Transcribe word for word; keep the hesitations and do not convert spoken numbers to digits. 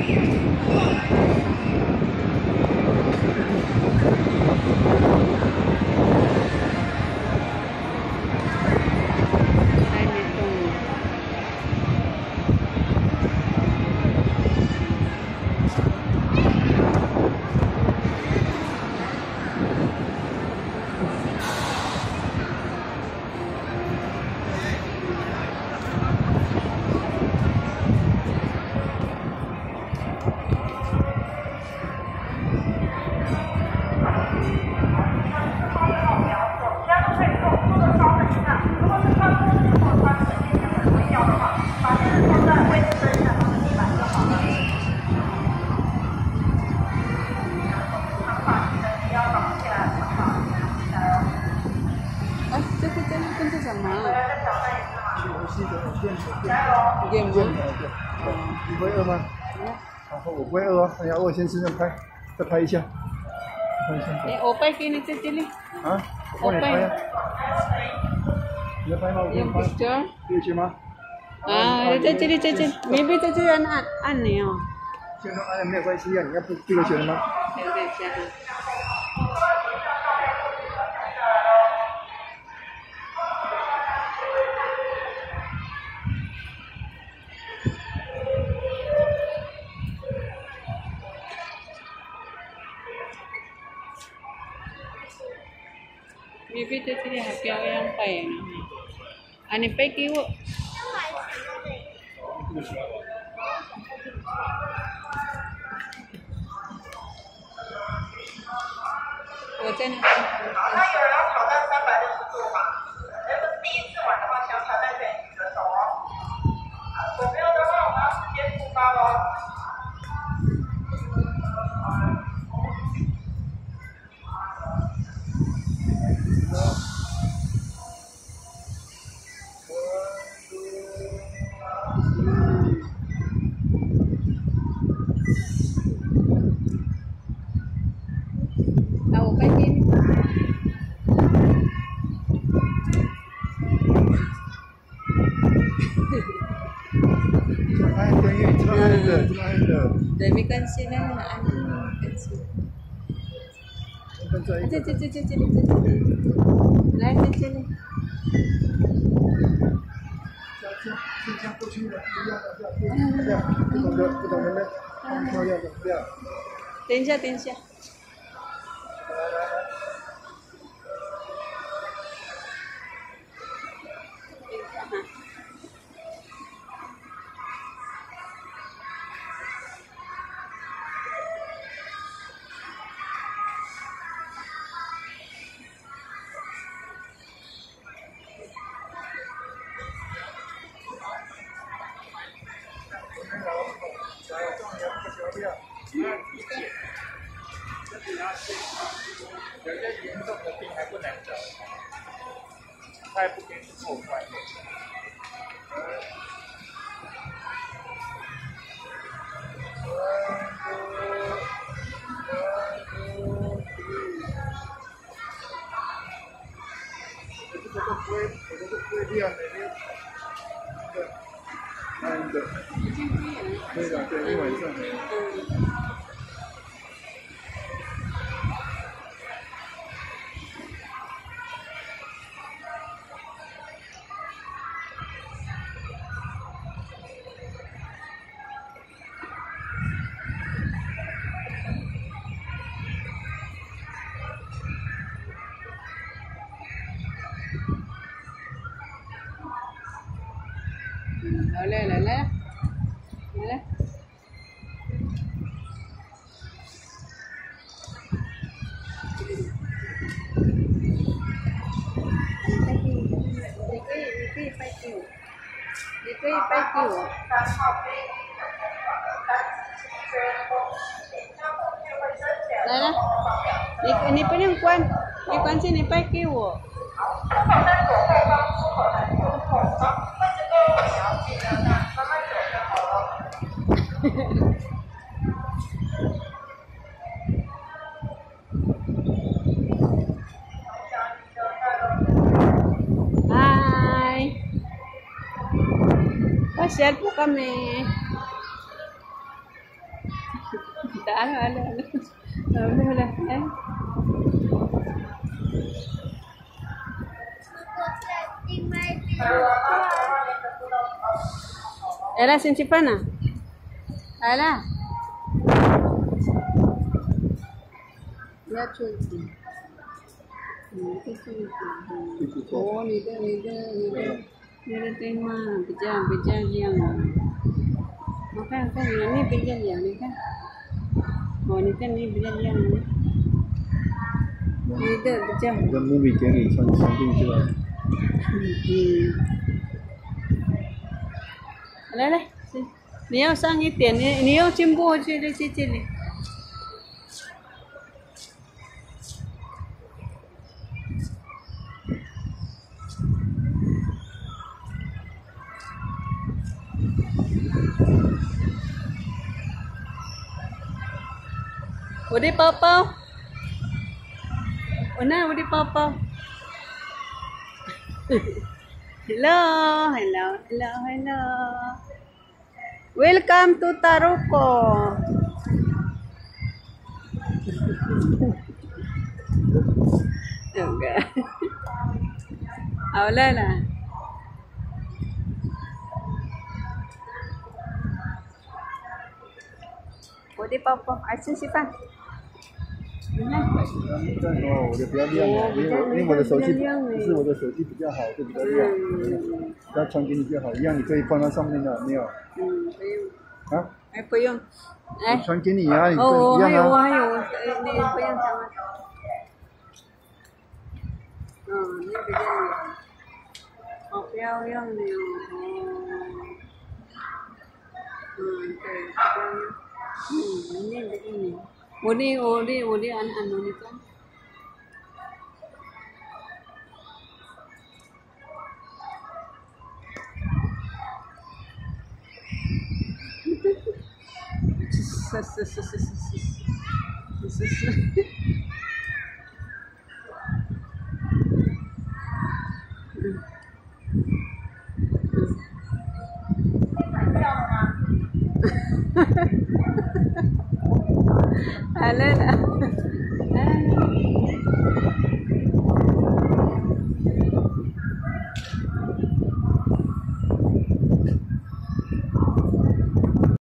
你不会饿吗？然后我不会饿哦，你要饿先吃，再拍，再拍一下。 哎，我拍给你这这里。 啊？我帮你拍呀。你要拍吗？我给你拍。有picture吗？ 啊，在这里，在这里 ，maybe 在这里按按按钮。 现在按没有关系啊，你要不这个选吗？ 等等一下。maybe 在这里还漂亮拍呢。啊，你拍给我。我在那。 好，那有人要挑战三百六十度吗？如果第一次玩的话，想挑战可以举个手哦。有没有的话，我们要直接出发喽。 啊，我拍给你。 按灯，因为这边按的，这边按的。 对，没关系，那个按钮没关系。这这这这这里这里，来在这里。 新疆过去的，不要的，不要，不懂的，不懂的呢，漂亮的，不要。 等一下，等一下。 有些严重的病还不能走，他也不给你做快点。 这个不会，我这个不会亮的，对，暗的，对的，对，一晚上的。 来来来来，来。你可以，你可以拍给我，你可以拍给我。来来，你你不用关，没关系，你拍给我。 出口在左后方，出口在右后方，位置都你要记得，那慢慢走就好了。 Hai, pasal po kami. Tak ada, ada, ada. Boleh, boleh. Eh? Ella simpan ah? Ella. Ya cuci. Oh, ni dah, ni dah, ni dah. Ni dah terima. Beja, beja yang. Makan kan, ni beja yang ni kan. Oh, ni kan ni beja yang ni. Ni dah beja. 跟妹妹给你穿穿进去了。 嗯。来来，你要上一点，你你要进步去的去这里。我的包包，我那我的包包。Hello, hello, hello, hello. Welcome to Taroko. Enggak. Hola lah. Boleh papa, asyik simpan. 但是哦，我的比较亮啊，因为因为我的手机不是我的手机比较好，就比较亮。它传给你就好，一样你可以放在上面的，没有？ 嗯，不用。 啊？ 哎，不用。哎。 传给你啊，你哦， 一样啊。 还有还有，那个不用讲了。嗯，那个叫好漂亮的哟。嗯，对，漂亮。嗯，那个你。我的我的我的按按钮你看，是是是是是是是是是，嗯买票了吗？ 来了。